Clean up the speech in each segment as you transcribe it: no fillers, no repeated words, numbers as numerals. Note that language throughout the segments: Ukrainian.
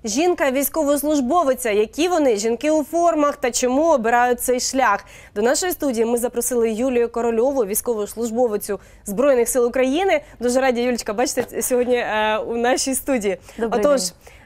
жінка-військовослужбовиця. Які вони, жінки у формах та чому обирають цей шлях? До нашої студії ми запросили Юлію Корольову, військовослужбовицю Збройних сил України. Дуже раді, Юлічка, бачите, сьогодні у нашій студії. Отож,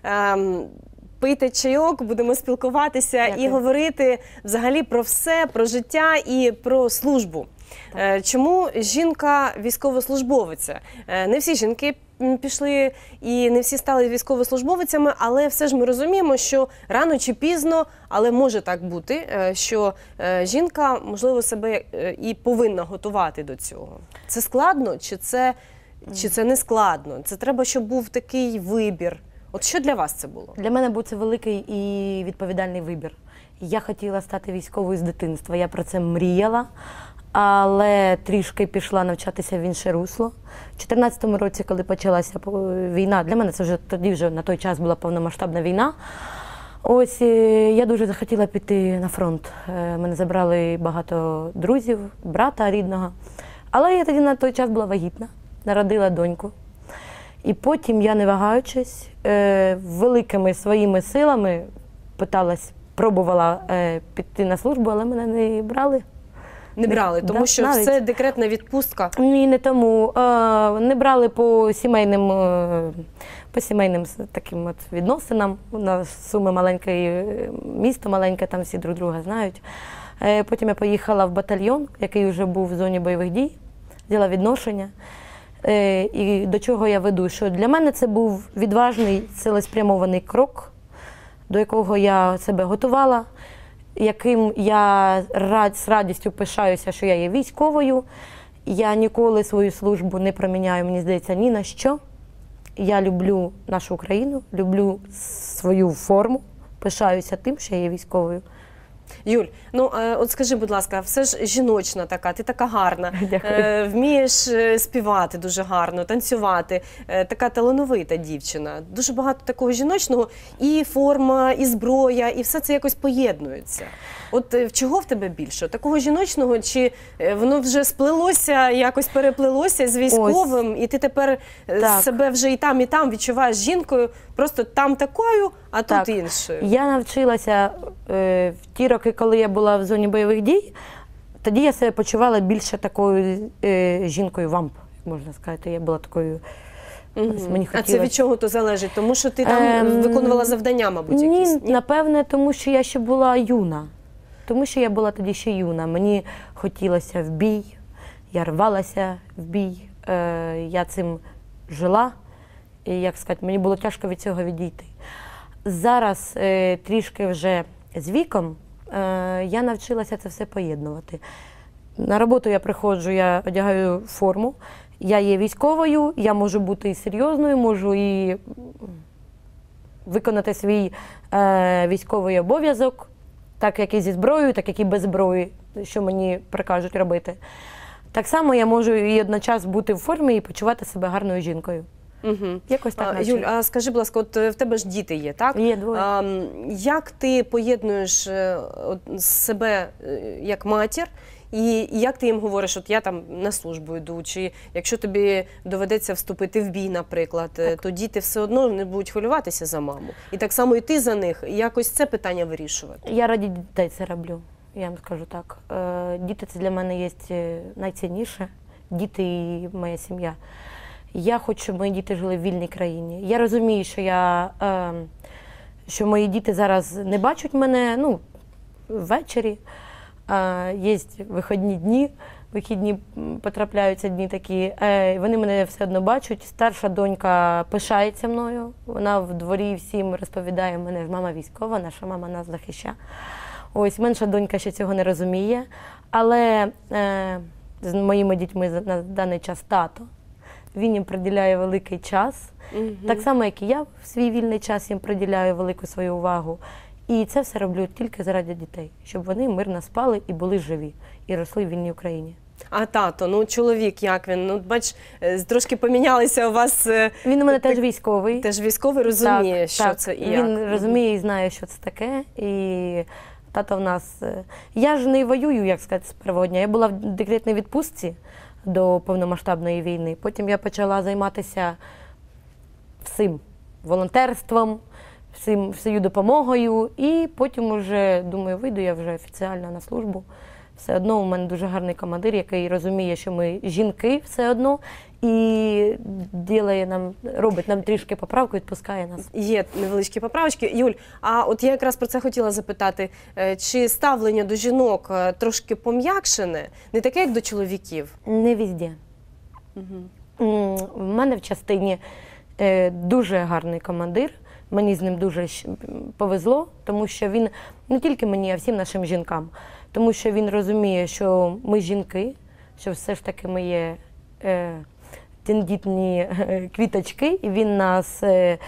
пийте чайок, будемо спілкуватися і говорити взагалі про все, про життя і про службу. Чому жінка військовослужбовиця? Не всі жінки пішли і не всі стали військовослужбовицями, але все ж ми розуміємо, що рано чи пізно, але може так бути, що жінка, можливо, себе і повинна готувати до цього. Це складно чи це не складно? Це треба, щоб був такий вибір. От що для вас це було? Для мене був це великий і відповідальний вибір. Я хотіла стати військовою з дитинства, я про це мріяла, але трішки пішла навчатися в інше русло. У 2014 році, коли почалася війна, для мене це вже на той час була повномасштабна війна, ось я дуже захотіла піти на фронт. Мене забрали багато друзів, брата рідного, але я тоді на той час була вагітна, народила доньку. І потім я, не вагаючись, великими своїми силами пробувала піти на службу, але мене не брали. Не брали, тому що навіть. Все декретна відпустка? Ні, не тому. Не брали по сімейним таким от відносинам. У нас Суми маленьке, місто маленьке, там всі друг друга знають. Потім я поїхала в батальйон, який вже був в зоні бойових дій, взяла відношення. І до чого я веду? Що для мене це був відважний, цілеспрямований крок, до якого я себе готувала, яким я з радістю пишаюся, що я є військовою. Я ніколи свою службу не проміняю, мені здається, ні на що. Я люблю нашу Україну, люблю свою форму, пишаюся тим, що я є військовою. Юль, ну от скажи, будь ласка, все ж жіночна така, ти така гарна, вмієш співати дуже гарно, танцювати, така талановита дівчина. Дуже багато такого жіночного, і форма, і зброя, і все це якось поєднується. От чого в тебе більше? Такого жіночного, чи воно вже сплелося, якось переплелося з військовим, і ти тепер себе вже і там відчуваєш жінкою, просто там такою, а тут іншою? Я навчилася в ті роки, коли я була в зоні бойових дій, тоді я себе почувала більше такою жінкою-вамп, можна сказати. Я була такою... А це від чого то залежить? Тому що ти там виконувала завдання, мабуть, якісь? Ні, напевне, тому що я ще була юна. Тому що я була тоді ще юна. Мені хотілося в бій, я рвалася в бій, я цим жила. І, як сказати, мені було тяжко від цього відійти. Зараз трішки вже з віком я навчилася це все поєднувати. На роботу я приходжу, я одягаю форму, я є військовою, я можу бути і серйозною, можу і виконати свій військовий обов'язок, так як і зі зброєю, так як і без зброї, що мені прикажуть робити. Так само я можу і одночасно бути в формі і почувати себе гарною жінкою. Якось так. Юль, а скажи, будь ласка, от в тебе ж діти є, так? Є, двоє. Як ти поєднуєш себе як матір, і як ти їм говориш, от я там на службу йду, чи якщо тобі доведеться вступити в бій, наприклад, то діти все одно не будуть хвилюватися за маму. І так само і ти за них, і якось це питання вирішувати. Я раді дітей це роблю, я вам скажу так. Діти це для мене є найцінніше, діти і моя сім'я. Я хочу, щоб мої діти жили в вільній країні. Я розумію, що мої діти зараз не бачать мене, ввечері. Є вихідні потрапляються дні такі. Вони мене все одно бачать. Старша донька пишається мною. Вона в дворі всім розповідає, мене ж мама військова, наша мама нас захищає. Ось, менша донька ще цього не розуміє. Але з моїми дітьми на даний час тато. Він їм приділяє великий час. Так само, як і я в свій вільний час їм приділяю велику свою увагу. І це все роблю тільки заради дітей, щоб вони мирно спали і були живі, і росли в вільній Україні. А тато, чоловік, як він? Бач, трошки помінялися у вас... Він у мене теж військовий. Теж військовий, розуміє, що це і як. Він розуміє і знає, що це таке. І тато в нас... Я ж не воюю, як сказати, з першого дня. Я була в декретній відпустці до повномасштабної війни. Потім я почала займатися всім. Волонтерством, всією допомогою. І потім вже, думаю, вийду я вже офіційно на службу. Все одно у мене дуже гарний командир, який розуміє, що ми жінки все одно, і робить нам трішки поправку, відпускає нас. Є невеличкі поправочки. Юль, а от я якраз про це хотіла запитати, чи ставлення до жінок трошки пом'якшене, не таке, як до чоловіків? Не везде. В мене в частині дуже гарний командир, мені з ним дуже повезло, тому що він не тільки мені, а всім нашим жінкам. Тому що він розуміє, що ми жінки, що все ж таки ми є тендітні квіточки, і він нас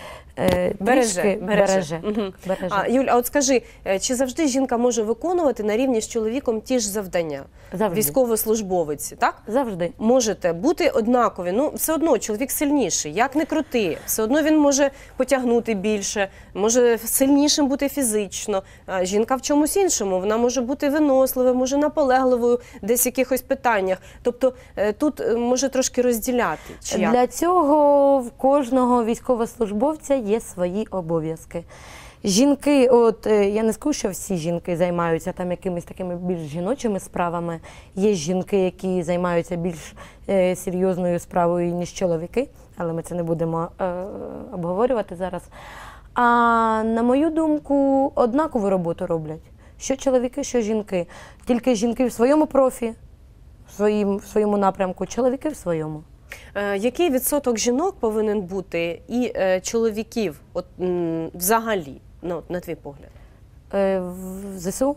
береже. Юль, а от скажи, чи завжди жінка може виконувати на рівні з чоловіком ті ж завдання? Завжди. Військовослужбовець, так? Завжди. Можете бути однакові. Ну, все одно чоловік сильніший, як не крути. Все одно він може потягнути більше, може сильнішим бути фізично. А жінка в чомусь іншому. Вона може бути виносливою, може наполегливою десь в якихось питаннях. Тобто тут може трошки розділяти. Чи як? Для цього в кожного військовослужбовця є свої обов'язки. Жінки, я не скажу, що всі жінки займаються там якимись такими більш жіночими справами. Є жінки, які займаються більш серйозною справою, ніж чоловіки, але ми це не будемо обговорювати зараз. А на мою думку, однакову роботу роблять. Що чоловіки, що жінки. Тільки жінки в своєму профі, в своєму напрямку, чоловіки в своєму. Який відсоток жінок повинен бути і чоловіків взагалі, на твій погляд? В ЗСУ?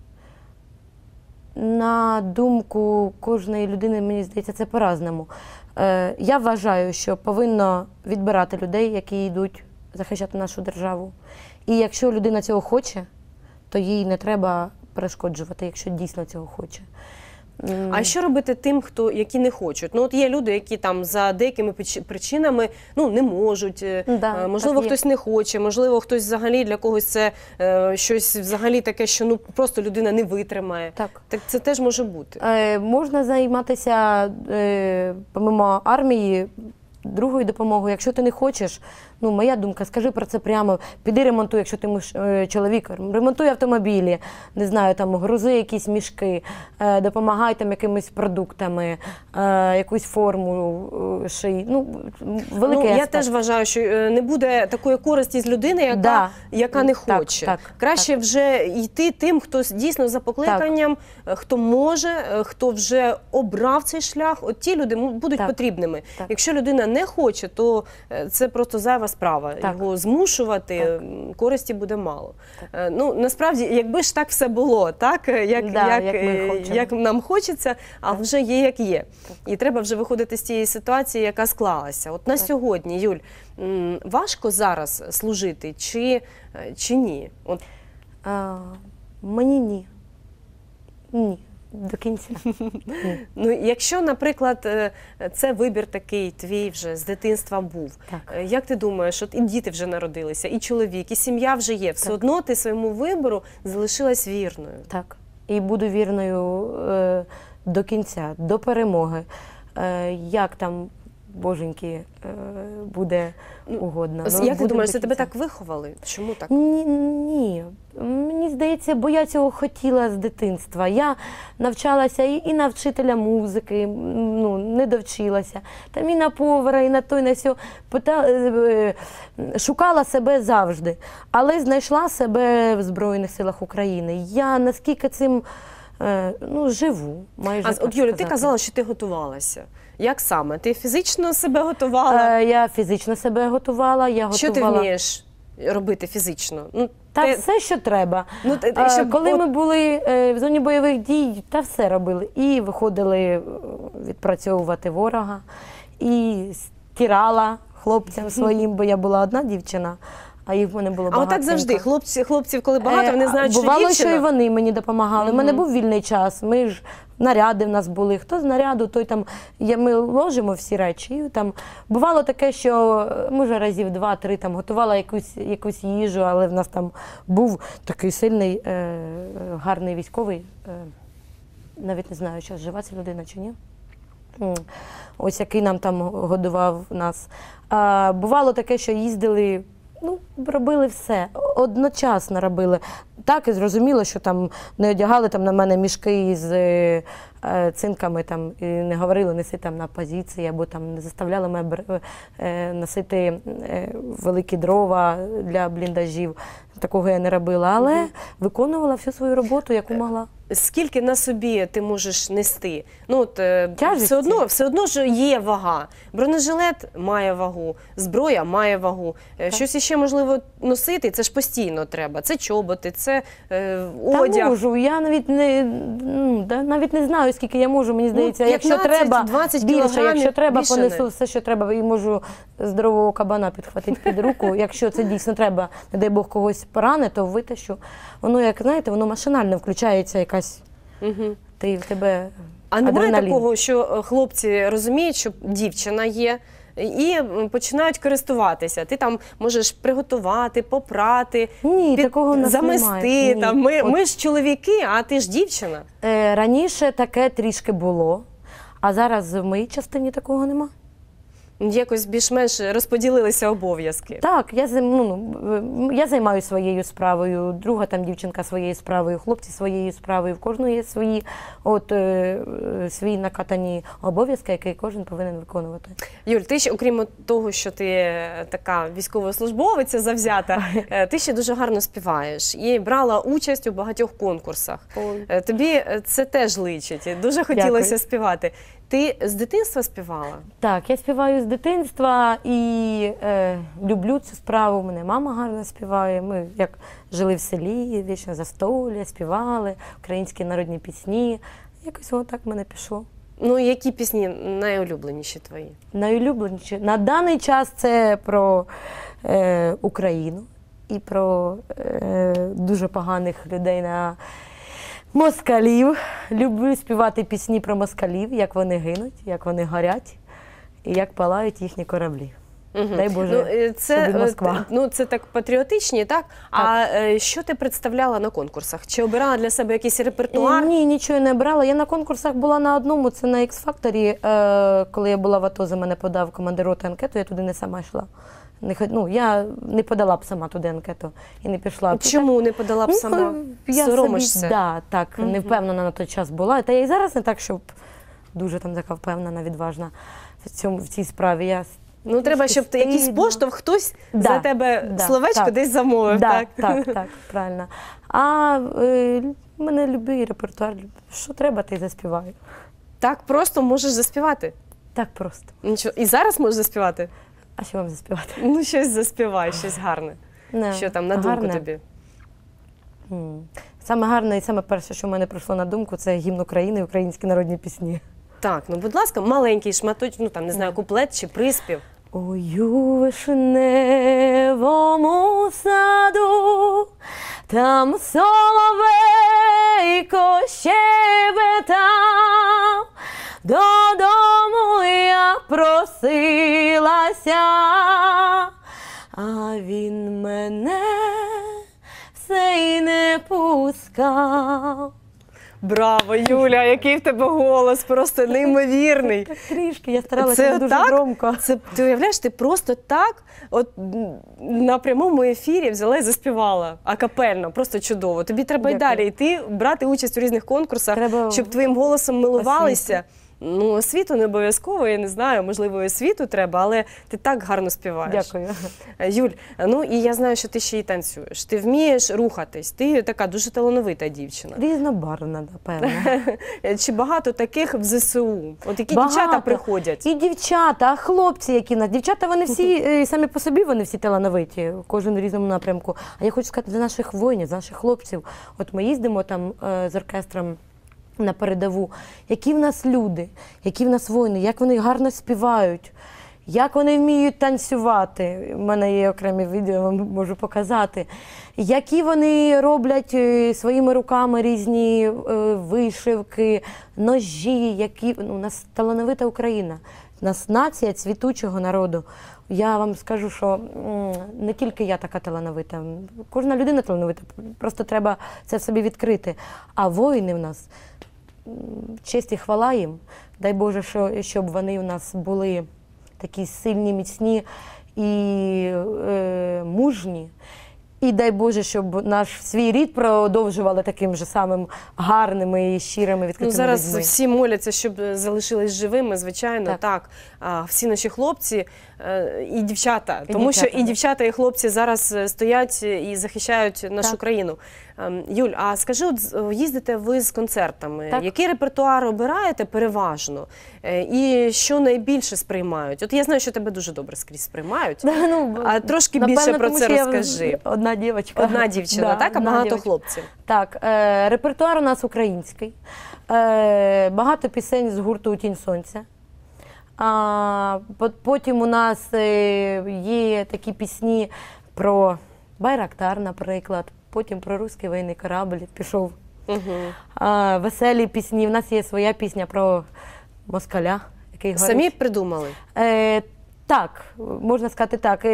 На думку кожної людини, мені здається, це по-разному. Я вважаю, що повинно відбирати людей, які йдуть захищати нашу державу. І якщо людина цього хоче, то їй не треба перешкоджувати, якщо дійсно цього хоче. А що робити тим, які не хочуть? Ну, от є люди, які там за деякими причинами не можуть, можливо, хтось не хоче, можливо, хтось взагалі для когось це щось взагалі таке, що просто людина не витримає. Так це теж може бути. Можна займатися, помимо армії, другою допомогою. Якщо ти не хочеш, моя думка, скажи про це прямо, піди ремонтуй, якщо ти чоловік, ремонтуй автомобілі, не знаю, там грузи якісь мішки, допомагай там якимись продуктами, якусь форму ший. Великий аспект. Я теж вважаю, що не буде такої користі з людини, яка не хоче. Краще вже йти тим, хто дійсно за покликанням, хто може, хто вже обрав цей шлях, от ті люди будуть потрібними. Якщо людина не хоче, то це просто зайва справа. Його змушувати, користі буде мало. Насправді, якби ж так все було, як нам хочеться, а вже є, як є. І треба вже виходити з тієї ситуації, яка склалася. От на сьогодні, Юль, важко зараз служити чи ні? Мені ні. Ні. До кінця. Якщо, наприклад, це вибір такий твій вже з дитинства був, як ти думаєш, от і діти вже народилися, і чоловік, і сім'я вже є, все одно ти своєму вибору залишилась вірною? Так. І буду вірною до кінця, до перемоги. Як там, боженьки, буде угодно. Як ти думаєш, тебе так виховали? Чому так? Ні. Мені здається, бо я цього хотіла з дитинства. Я навчалася і на вчителя музики, не довчилася. Там і на повара, і на то, і на сьо. Шукала себе завжди. Але знайшла себе в Збройних силах України. Я наскільки цим живу, майже так сказати. Юля, ти казала, що ти готувалася. Як саме? Ти фізично себе готувала? Я фізично себе готувала. Що ти вмієш робити фізично? Все, що треба. Коли ми були в зоні бойових дій, все робили. І виходили відпрацьовувати ворога, і стирала хлопцям своїм, бо я була одна дівчина. А їх в мене було багато. А отак завжди, хлопців, коли багато, вони знають, що дівчина. Бувало, що і вони мені допомагали. У мене був вільний час, ми ж наряди в нас були. Хто з наряду, той там, ми ложимо всі речі. І там бувало таке, що може разів 2-3 там готувала якусь їжу, але в нас там був такий сильний, гарний військовий. Навіть не знаю, що жива ця людина чи ні. Ось який нам там годував нас. Бувало таке, що їздили Ну, робили все. Одночасно робили. Так, і зрозуміло, що там не одягали там на мене мішки з цинками там, і не говорили, неси там на позиції, або там не заставляли мене носити великі дрова для бліндажів. Такого я не робила, але виконувала всю свою роботу, яку могла. Скільки на собі ти можеш нести? Ну, от, Тяжесті? все одно ж є вага. Бронежилет має вагу, зброя має вагу. Щось іще можливо носити, це ж постійно треба. Це чоботи, це одяг. Та можу, я навіть не знаю, скільки я можу, мені здається, якщо треба 20 більше, якщо треба, більше понесу не. все, що треба, і можу здорового кабана підхватити під руку. Якщо це дійсно треба, не дай Бог когось поранить, то витащу. Воно, як знаєте, воно машинально включається якась, в тебе А немає адреналін. такого, що хлопці розуміють, що дівчина є, і починають користуватися. Ти там можеш приготувати, попрати, Ні, такого в нас замести. немає. Ні. Там. Ми ж чоловіки, а ти ж дівчина. Раніше таке трішки було, а зараз в моїй частині такого нема. Якось більш-менш розподілилися обов'язки. Так, я займаюся своєю справою, друга там дівчинка своєю справою, хлопці своєю справою. В кожного є свої накатані обов'язки, які кожен повинен виконувати. Юль, ти ще, окрім того, що ти така військовослужбовиця завзята, ти ще дуже гарно співаєш і брала участь у багатьох конкурсах. Ой. Тобі це теж личить, дуже хотілося Дякую. співати. Ти з дитинства співала? Так, я співаю з дитинства і люблю цю справу. У мене мама гарно співає. Ми як жили в селі, вічно застолля, співали українські народні пісні. Якось отак в мене пішло. Ну, які пісні найулюбленіші твої? Найулюбленіші. На даний час це про Україну і про дуже поганих людей на москалів. Люблю співати пісні про москалів, як вони гинуть, як вони горять і як палають їхні кораблі. Дай Боже, щоб Москва. Це так патріотичні, так? А що ти представляла на конкурсах? Чи обирала для себе якийсь репертуар? Ні, нічого не брала. Я на конкурсах була на одному, це на X-Factor. Коли я була в АТО, за мене подав командир роти анкету, я туди не сама йшла. Я не подала б сама туди анкету і не пішла. Чому не подала б сама? Я Соромишся? не впевнена на той час була. Та я і зараз не так, щоб дуже там така впевнена, відважна в цій справі. Треба, щоб якийсь поштовх, хтось за тебе словечко десь замовив, так? Так, правильно. А в мене любий репертуар. Що треба, ти заспіваю. Так просто можеш заспівати? Так просто. Нічого. І зараз можеш заспівати? А що вам заспівати? Ну, щось заспівай, щось гарне. Що там на думку тобі? Саме гарне і саме перше, що в мене прийшло на думку, це гімн України і українські народні пісні. Так, будь ласка, маленький шматочок, не знаю, куплет чи приспів. Ой, у вишневому саду, там соловейко щебетав, додому я просилася, а він мене все й не пускав. Браво, Юля, який в тебе голос, просто неймовірний. Так трішки, я старалася дуже громко. Ти уявляєш, ти просто так на прямому ефірі взяла і заспівала акапельно, просто чудово. Тобі треба й далі йти, брати участь у різних конкурсах, щоб твоїм голосом милувалися. Освіту не обов'язково, я не знаю, можливо, і освіту треба, але ти так гарно співаєш. Дякую. Юль, і я знаю, що ти ще й танцюєш. Ти вмієш рухатись, ти така дуже талановита дівчина. Різнобарвна, напевно. Чи багато таких в ЗСУ? Які дівчата приходять? І дівчата, хлопці, які нас. Дівчата, вони всі, самі по собі, вони всі талановиті, кожен в різному напрямку. А я хочу сказати, за наших воїнів, за наших хлопців. От ми їздимо там з оркестром на передову, які в нас люди, які в нас воїни, як вони гарно співають, як вони вміють танцювати. У мене є окремі відео, я вам можу показати. Які вони роблять своїми руками різні вишивки, ножі, які... У нас талановита Україна, у нас нація цвітучого народу. Я вам скажу, що не тільки я така талановита, кожна людина талановита, просто треба це в собі відкрити. А воїни в нас, честь і хвала їм, дай Боже, щоб вони у нас були такі сильні, міцні і мужні. І дай Боже, щоб наш свій рід продовжували таким же самим гарними і щирими, відкритими зараз людьми. всі моляться, щоб залишились живими, звичайно, так. Всі наші хлопці і дівчата, тому що і дівчата, і хлопці зараз стоять і захищають нашу країну. Юль, а скажи, от їздите ви з концертами, який репертуар обираєте переважно? І що найбільше сприймають? От я знаю, що тебе дуже добре скрізь сприймають, а трошки більше про це розкажи. Одна дівчинка. Одна дівчина, так? А багато хлопців? Так, репертуар у нас український. Багато пісень з гурту «Тінь сонця». Потім у нас є такі пісні про Байрактар, наприклад, потім про руський воєнний корабль пішов. Веселі пісні. У нас є своя пісня про москаля, який горить. Самі придумали? Так, можна сказати так.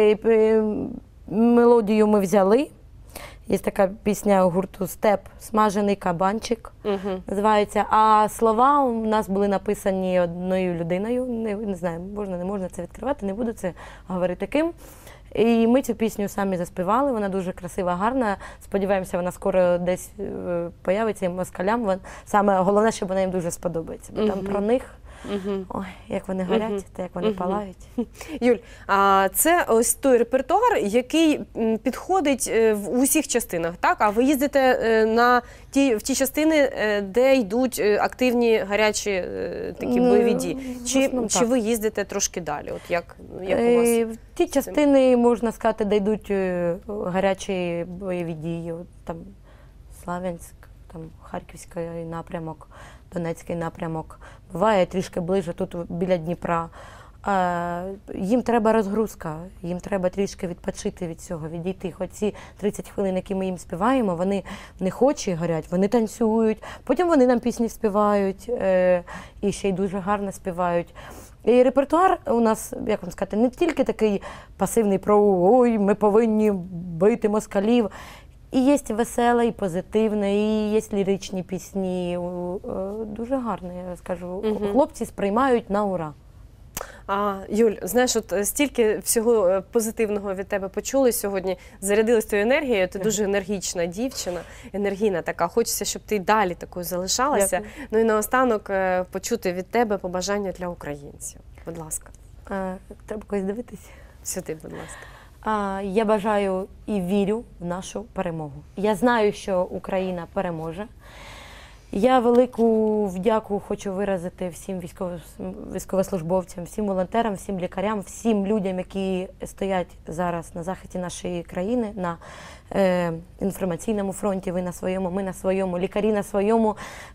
Мелодію ми взяли. Є така пісня гурту «Степ», «Смажений кабанчик» називається. А слова у нас були написані одною людиною. Не знаю, можна, не можна це відкривати, не буду це говорити ким. І ми цю пісню самі заспівали, вона дуже красива, гарна. Сподіваємося, вона скоро десь появиться москалям. Саме головне, щоб вона їм дуже сподобається. Бо там про них, ой, як вони горять, та як вони палають. Юль, а це ось той репертуар, який підходить в усіх частинах, так? А ви їздите в ті частини, де йдуть активні, гарячі такі бойові дії? Чи ви їздите трошки далі? От як у вас? В ті частини, можна сказати, де йдуть гарячі бойові дії. Там Славянськ, там Харківський напрямок, Донецький напрямок. Буває трішки ближче, тут біля Дніпра. Їм треба розгрузка, їм треба трішки відпочити від цього, відійти. Хоч ці 30 хвилин, які ми їм співаємо, вони не хочуть горять, вони танцюють, потім вони нам пісні співають, і ще й дуже гарно співають. І репертуар у нас, як вам сказати, не тільки такий пасивний про «ой, ми повинні бити москалів». І є веселе, і позитивне, і є ліричні пісні. Дуже гарно, я скажу. Хлопці сприймають на ура. Юль, знаєш, от стільки всього позитивного від тебе почули сьогодні, зарядилась тою енергією, ти дуже енергічна дівчина, енергійна така, хочеться, щоб ти далі такою залишалася. Дякую. Ну і наостанок почути від тебе побажання для українців. Будь ласка. Треба когось дивитися. Сюди, будь ласка. Я бажаю і вірю в нашу перемогу. Я знаю, що Україна переможе. Я велику вдяку хочу виразити всім військовослужбовцям, всім волонтерам, всім лікарям, всім людям, які стоять зараз на захисті нашої країни, на інформаційному фронті. Ви на своєму, ми на своєму, лікарі на своєму,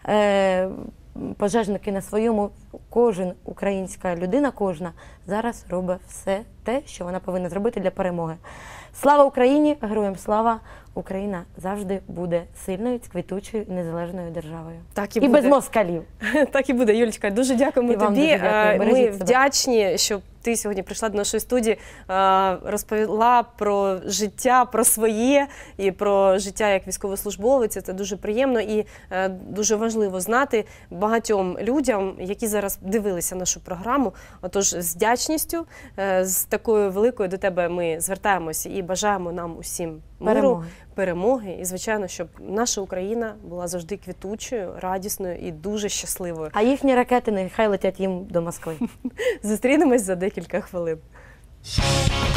пожежники на своєму. Кожен українська людина, кожна, зараз робить все те, що вона повинна зробити для перемоги. Слава Україні! Героям слава! Україна завжди буде сильною, квітучою, незалежною державою. Так і буде. Без москалів. Так і буде, Юлічка. Дуже дякуємо тобі. Дуже дякую. Ми вдячні, що ти сьогодні прийшла до нашої студії, розповіла про життя, про своє і про життя як військовослужбовиця. Це дуже приємно і дуже важливо знати багатьом людям, які зараз дивилися нашу програму. Отож, з вдячністю, з такою великою до тебе ми звертаємося і бажаємо нам усім миру, перемоги. І, звичайно, щоб наша Україна була завжди квітучою, радісною і дуже щасливою. А їхні ракети нехай летять їм до Москви. Зустрінемось за декілька хвилин.